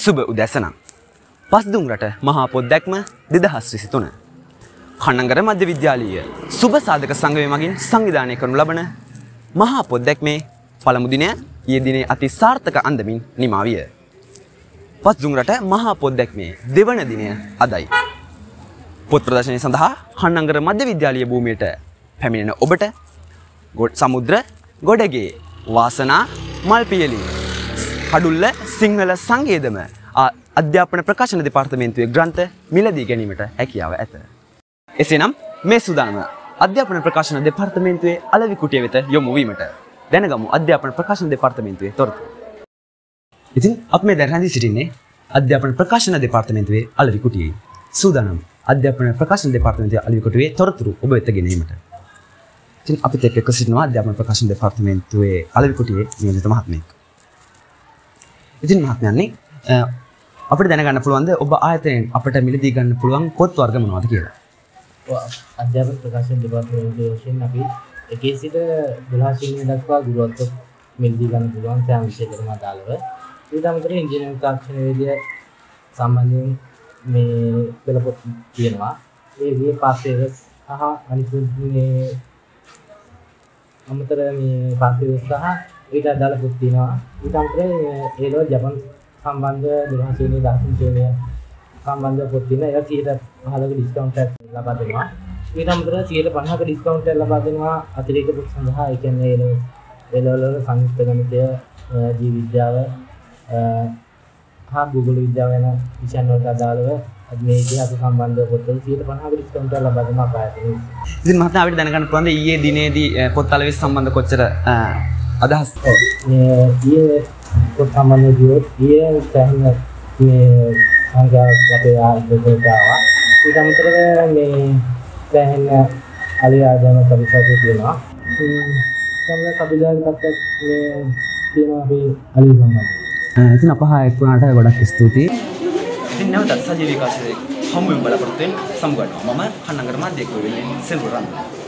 සුබ උදැසන. පස්දුම් රට මහා පොත් දැක්ම 2023. කන්නංගර මධ්‍ය විද්‍යාලීය සුබ සාධක සංගමය මගින් සංවිධානය කරනු ලබන මහා පොත් දැක්මේ පළමු දිනය ඊයේ දිනේ අති සාර්ථක අන්දමින් නිමා විය. පස්දුම් රට මහා පොත් දැක්මේ දෙවන දිනය අදයි. පොත් ප්‍රදර්ශනය සඳහා කන්නංගර මධ්‍ය විද්‍යාලීය භූමියට පැමිණෙන ඔබට සමුද්‍ර ගොඩගේ වාසනා මල්පියලි කඩුල්ල සිංහල සංගේදම අධ්‍යාපන ප්‍රකාශන දෙපාර්තමේන්තුවේ ග්‍රන්ථ මිලදී ගැනීමට හැකියාව ඇත. එසේනම් මේ සූදානම අධ්‍යාපන ප්‍රකාශන දෙපාර්තමේන්තුවේ අලෙවි කුටිය වෙත යොමු වීමට දැනගමු අධ්‍යාපන ප්‍රකාශන දෙපාර්තමේන්තුවේ තොරතුරු. ඉතින් අපි මේ දැන් රැඳී සිටින්නේ අධ්‍යාපන ප්‍රකාශන දෙපාර්තමේන්තුවේ අලෙවි කුටියේ. සූදානම් අධ්‍යාපන ප්‍රකාශන දෙපාර්තමේන්තුවේ අලෙවි කුටියේ තොරතුරු ඔබ වෙත ගෙනීමට. ඉතින් අපිත් එක්ක සිටිනවා අධ්‍යාපන ප්‍රකාශන දෙපාර්තමේන්තුවේ අලෙවි කුටියේ නියමිත මහත්මයෙක්. ඉතින් මහත්මයන්නි අපිට දැනගන්න පුළුවන්ද ඔබ ආයතනයෙන් අපිට මිලදී ගන්න පුළුවන් පොත් වර්ග මොනවද කියලා? අධ්‍යාපන ප්‍රකාශන දෙපාර්තමේන්තුවේ වශයෙන් අපි 1 සිට 12 ශ්‍රේණිය දක්වා ගුරුවරුත් මිලදී ගන්න පුළුවන් සෑම විෂයකටම අදාළව. ඊට අමතරව ඉංජිනේරිං තාක්ෂණ වේදිය සම්බන්ධයෙන් මේ පෙළපොත් තියෙනවා. ඒ විදිහේ පාස් පේපර්ස් සහ අනිකුත් මේ අමතර මේ පාස් පේපර්ස් සහ ඊට අදාළ පොත් තියෙනවා. ඊට අමතරව ඒලෝ ජපන් සම්බන්ධ 12 ශ්‍රේණිය 10 ශ්‍රේණිය සම්බන්ධ පොත් තියෙනවා. ඒවා 15ක ඩිස්කවුන්ට් එකක් ලබා දෙනවා. ඊට අමතරව 50ක ඩිස්කවුන්ට් එකක් ලබා දෙනවා අතිරේක පොත් සඳහා. ඒ කියන්නේ ඒලෝ වල සංයුක්ත ගණිතය, ජීව විද්‍යාව හා භූගෝල විද්‍යාව යන විෂයන් වලට අදාළව මේ ඉතිහාස සම්බන්ධ පොත්වල 50ක ඩිස්කවුන්ට් එකක් ලබා දෙනවා ආයතනයේ. ඉතින් මහත්මයා අපිට දැනගන්න පුළුවන්ද ඊයේ දිනේදී පොත් අලෙවි සම්බන්ධ කොච්චර අදහස්? මේ ඊයේ පොත් සම්බන්ධව කිව්වොත් ඊයේ සෑහෙන මේ සංඛ්‍යාවක් අපේ ආයතනයට ආවා. ඊට අමතරව මේ සෑහෙන අලි ආදායම පරිසරය තියෙනවා. සම්මත කබිලාගේ තත්ත්වයක් මේ තියෙනවා අපේ අලි සම්බන්ධව. ඉතින් අප හා එක් වුණාට ගොඩක් ස්තුතියි. ඉතින් නැවතත් සජීවී විකාශයේ හමු වෙන බලාපොරොත්තු වෙන සමුගන්නවා. මම කන්නංගර මාධ්‍යක වෙන්නේ සෙල්වරන්.